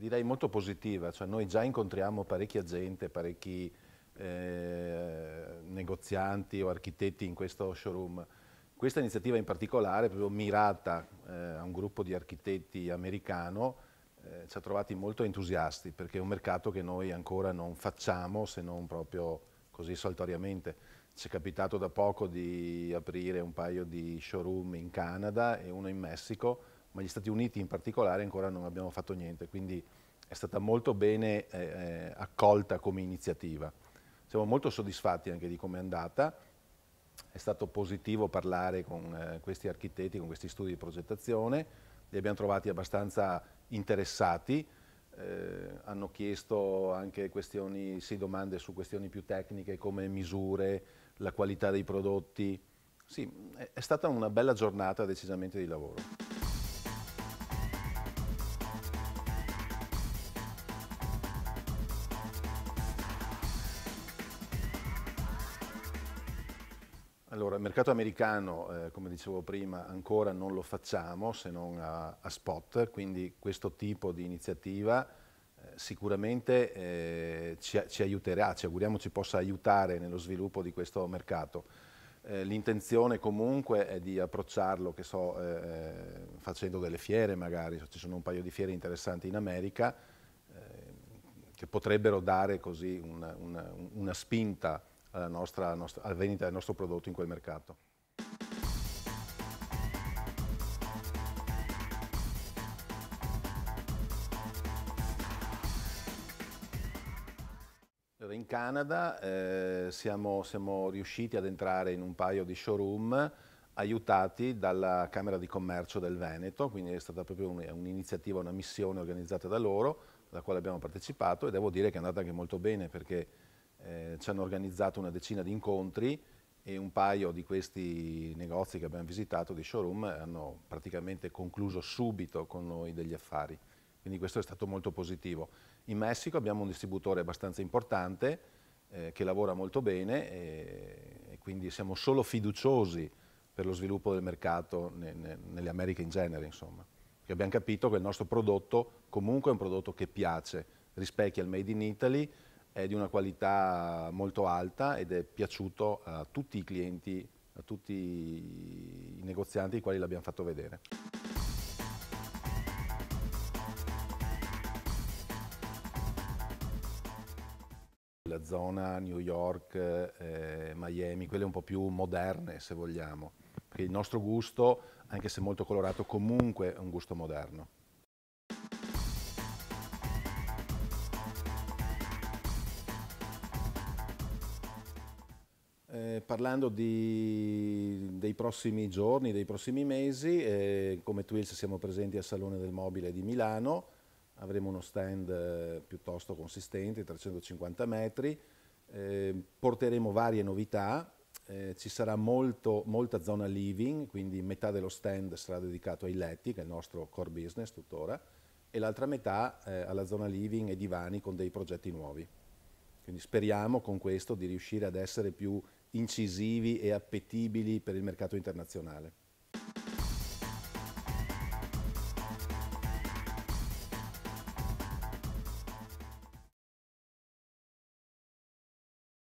direi molto positiva, cioè noi già incontriamo parecchia gente, parecchi negozianti o architetti in questo showroom. Questa iniziativa in particolare, proprio mirata a un gruppo di architetti americano, ci ha trovati molto entusiasti perché è un mercato che noi ancora non facciamo se non proprio così saltuariamente. Ci è capitato da poco di aprire un paio di showroom in Canada e uno in Messico, ma gli Stati Uniti in particolare ancora non abbiamo fatto niente, quindi è stata molto bene accolta come iniziativa. Siamo molto soddisfatti anche di come è andata, è stato positivo parlare con questi architetti, con questi studi di progettazione, li abbiamo trovati abbastanza interessati, hanno chiesto anche questioni, sì, domande su questioni più tecniche come misure, la qualità dei prodotti. Sì, è stata una bella giornata decisamente di lavoro. Allora, il mercato americano, come dicevo prima, ancora non lo facciamo se non a spot, quindi questo tipo di iniziativa sicuramente ci aiuterà, ci auguriamo ci possa aiutare nello sviluppo di questo mercato. L'intenzione comunque è di approcciarlo, che so, facendo delle fiere magari, ci sono un paio di fiere interessanti in America che potrebbero dare così una spinta alla vendita del nostro prodotto in quel mercato. Allora, in Canada siamo riusciti ad entrare in un paio di showroom aiutati dalla Camera di Commercio del Veneto, quindi è stata proprio un'iniziativa, una missione organizzata da loro, alla quale abbiamo partecipato e devo dire che è andata anche molto bene perché ci hanno organizzato una decina di incontri e un paio di questi negozi che abbiamo visitato, di showroom, hanno praticamente concluso subito con noi degli affari. Quindi questo è stato molto positivo. In Messico abbiamo un distributore abbastanza importante che lavora molto bene e quindi siamo solo fiduciosi per lo sviluppo del mercato nelle Americhe in genere, insomma. Che abbiamo capito che il nostro prodotto comunque è un prodotto che piace, rispecchia il Made in Italy, è di una qualità molto alta ed è piaciuto a tutti i clienti, a tutti i negozianti ai quali l'abbiamo fatto vedere. La zona New York, Miami, quelle un po' più moderne se vogliamo, perché il nostro gusto, anche se molto colorato, comunque è un gusto moderno. Parlando dei prossimi giorni, dei prossimi mesi, come Twills siamo presenti al Salone del Mobile di Milano, avremo uno stand piuttosto consistente, 350 metri, porteremo varie novità, ci sarà molta zona living, quindi metà dello stand sarà dedicato ai letti, che è il nostro core business tuttora, e l'altra metà alla zona living e divani con dei progetti nuovi. Quindi speriamo con questo di riuscire ad essere più incisivi e appetibili per il mercato internazionale.